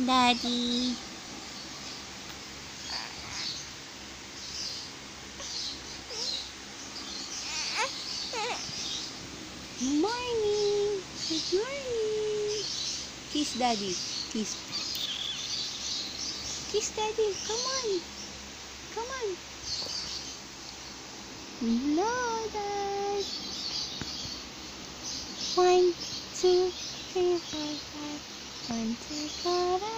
Daddy. Good morning. Good morning. Kiss Daddy. Kiss. Kiss Daddy. Come on. Come on. Hello, Dad. 1, 2, 3, 4, 5. 1, 2, 4,